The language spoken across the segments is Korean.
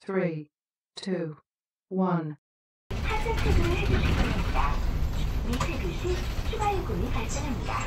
3, 2, 1. 하차 체크를 해주실 겁니다. 미체크 시 추가 요금이 발생합니다.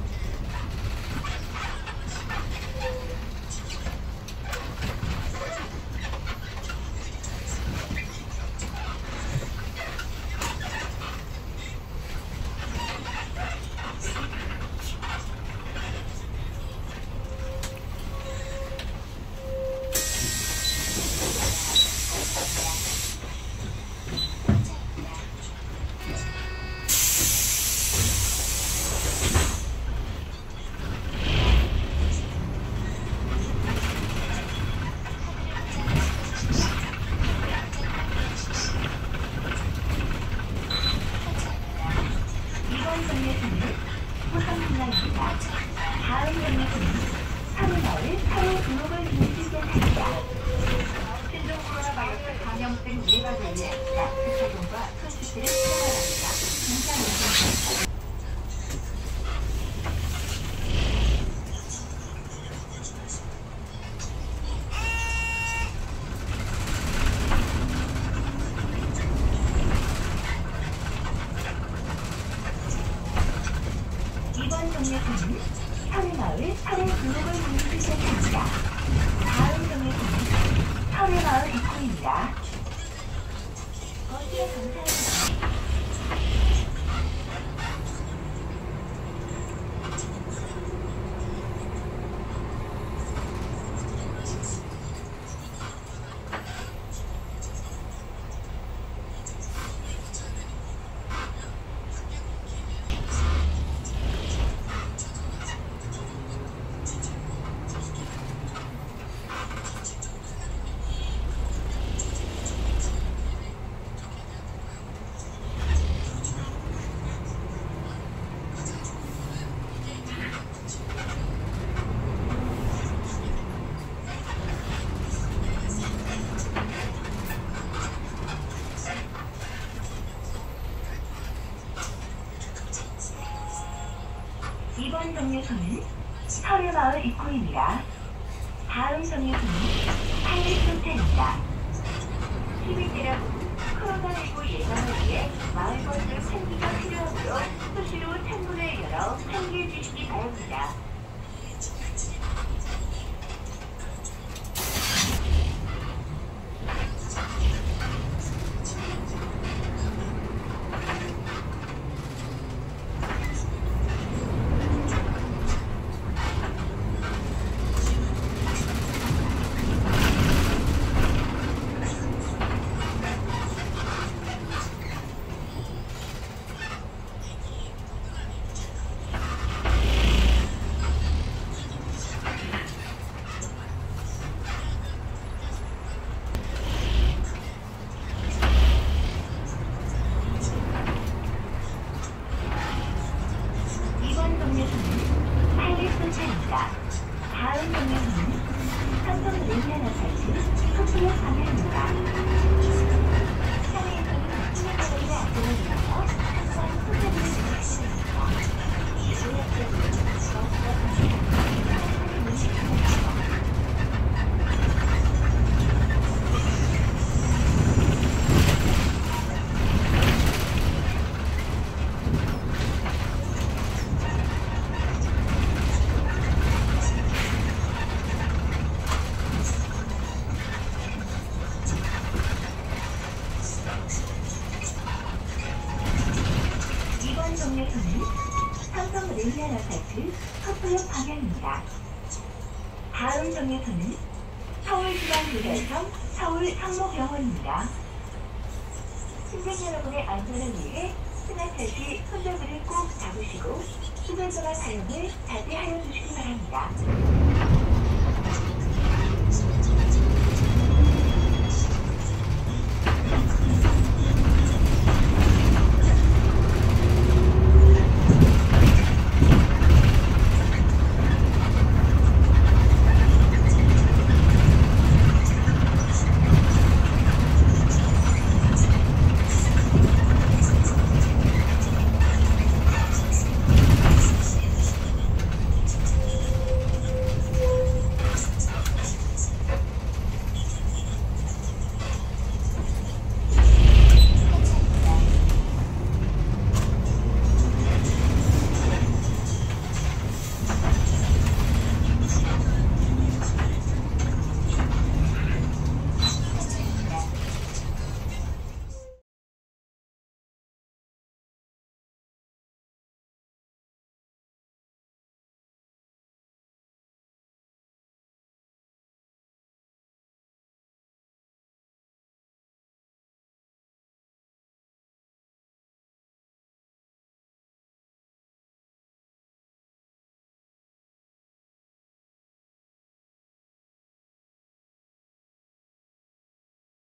호성빌라입니다. 다음 정류소는 서래마을을 서초구를 빌리지센터입니다. 신종 코로나 바이러스 감염증 예방을 위해 마스크 착용과 손씻기를 추가합니다. 감사합니다. 이번 정류소는 서래마을서래글로벌빌리지센터입니다. 다음 정류소는 서래마을 입구입니다. 거기에 감사합니다. 이번 정류소는 서래마을 입구입니다. 다음 정류소는 팔래스호텔입니다. 시민들하고 코로나19 예방을 위해 마을버스 환기가 필요하므로 수시로 창문을 열어 환기해 주시기 바랍니다. 다음 정류소는 삼성래미안 서초의 방배입니다. 상해에서는 순환하는 안전을 위해서 항상 손잡이를 주시기 바랍니다. 이수역에서 버스가 방배합니다. 이번 정류소는 삼성래미안 서초역 방향입니다. 다음 정류소는 서울지방교련청 서울상목병원입니다. 승객 여러분의 안전을 위해 승하차 시 손잡이를 꼭 잡으시고 휴대전화 사용을 자제하여 주시기 바랍니다.